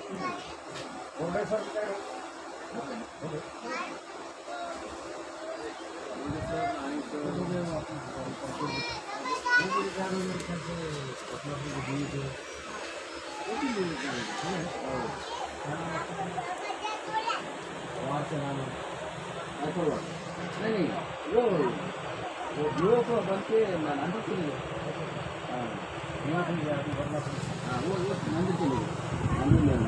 नहीं वो बन के मंदिर के लिए वो मंदिर के लिए मंदिर में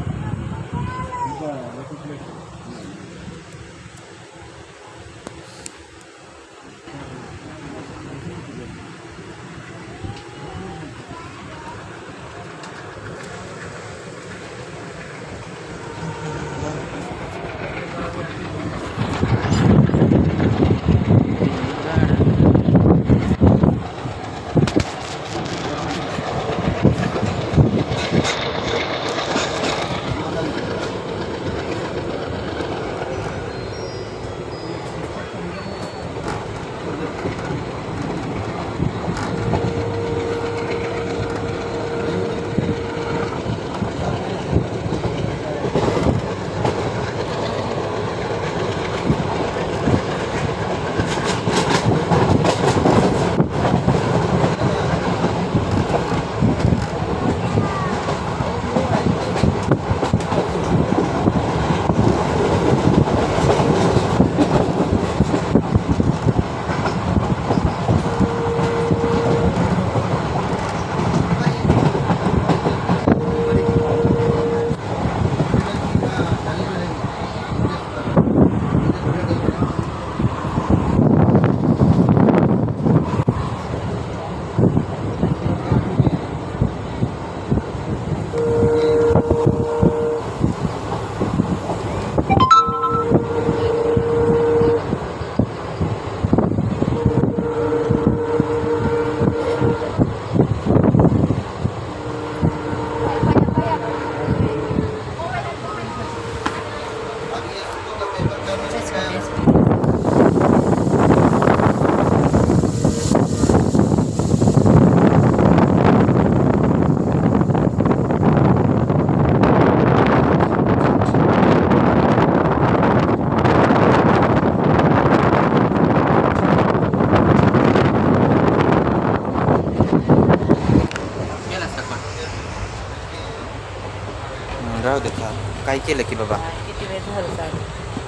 राव देखा काय केलं की बाबा किती वेळ झालं चालू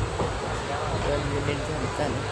2 मिनिट झालं चालू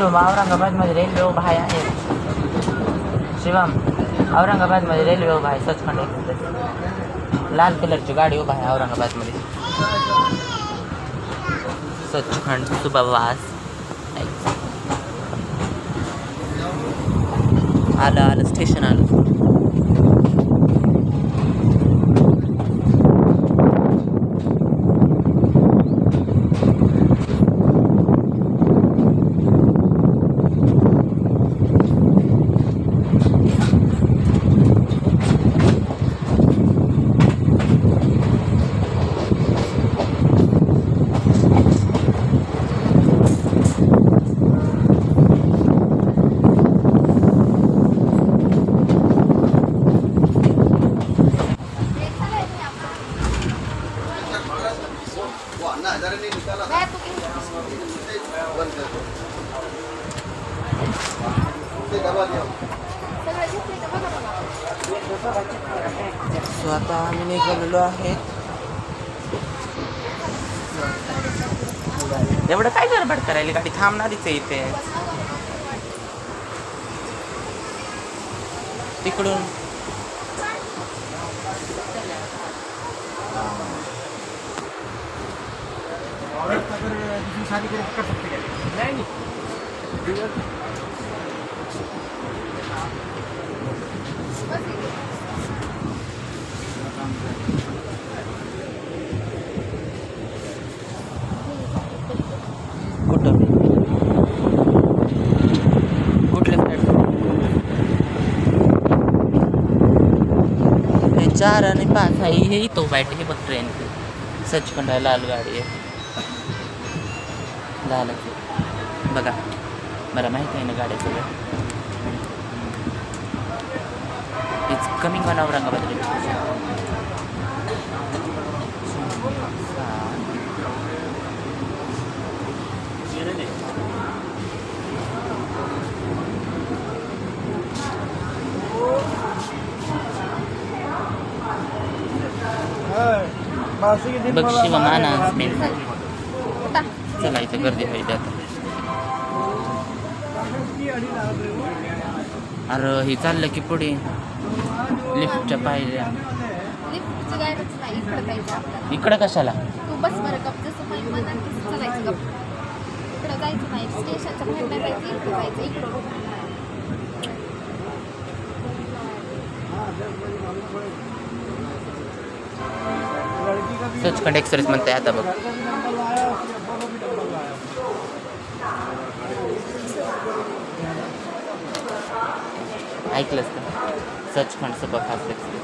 शिवम औरंगाबादमध्ये रेल्वे उभा आहे. शिवम औरंगाबादमध्ये रेल्वे उभा आहे. सचखंड एक्सप्रेस लाल कलरची गाडी उभा आहे औरंगाबादमध्ये. सचखंड सुप्रवास आलं स्टेशन आलं. सो आता आम्ही निघालेलो आहे. एवढं काय गडबड करायला, गाडी थांबणारीच आहे इथे. तिकडून कुठं कुठल्या हे 4 आणि 5 आहे. हे इथं बैठे हे बघ ट्रेन. सचखंड आहे, लाल गाडी आहे. लाल बघा, मला माहिती आहे ना गाड्या सगळ्या. It's coming on Aurangabad railway station. बघ शिवम अनाउन्समेंट. चला इथं गर्दी पाहिजे आता. अरे हे चाललं की पुढे लिफ्टच्या पायऱ्या. इकडं कशाला? तू बस बरं गप, जसं मी म्हणाल तसं चालायचं गप. इकडं जायचं नाही, स्टेशनच्या बाहेर नाही जायचं, इकडं जायचं. इकडं सचखंड एक्सप्रेस म्हणते आता बघ. ऐकलंच का? Sachkhand superfast express.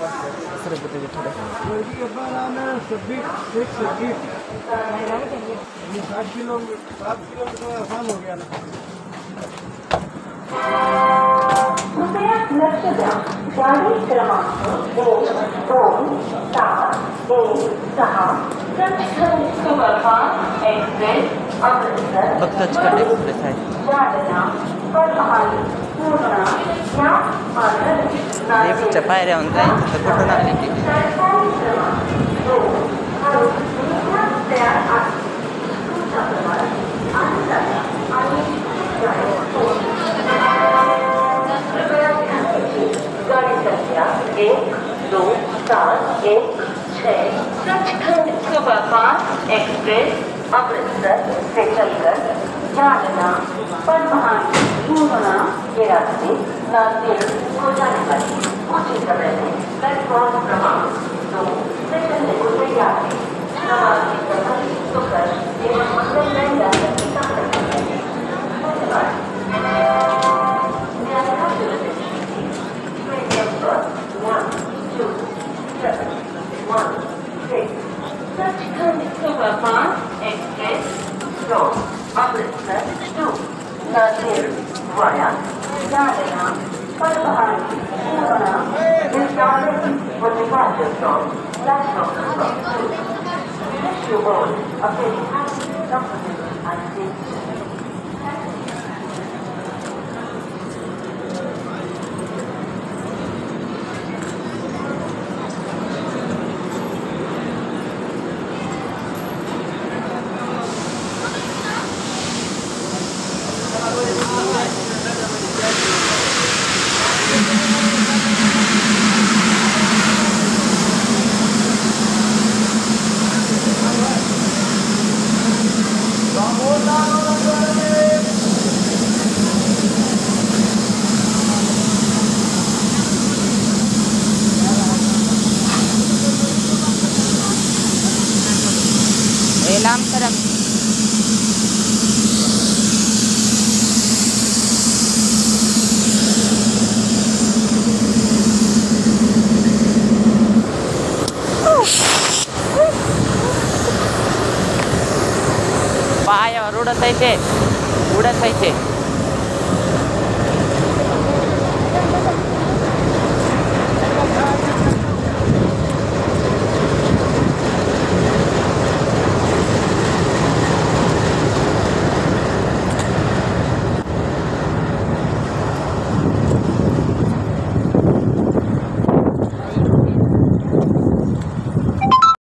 लक्ष द्या. गाडी क्रमांक 12716 सचखंड सुपरफास्ट एक्सप्रेस अमृतसर बघ सचखंड एक्सप्रेस आहे. जालना परभणी पूर्णा या मार्गाने लिफ्टच्या पायऱ्याहून जायचं तर कुठून आले की प्लॅटफॉर्म क्रमांक 2 हळूच निघण्यास तयार आहे. तुमचा प्रवास आनंदाचा आणि सुखदायक होईल. कृपया ध्यान दीजिए. गाड़ी संख्या 12716 सचखंड सुपरफास्ट एक्सप्रेस अमृतसर से चलकर जालना परभणी पूर्णा के रास्ते नांदेड़ को जाने वाली उचित समय में प्लेटफॉर्म क्रमांक 2 से चलने को तैयार है. प्रवासी सफर सुखद एवं मंगलमय यात्रा की कामना करते हैं. धन्यवाद. Sachkhand superfast express from Amritsar to Nadir via Jalna, Parvani, Purna is starting with departure from platform number 2. We wish you all a very happy, comfortable and safe journey. काम करा. पायावर उडत आहे ते.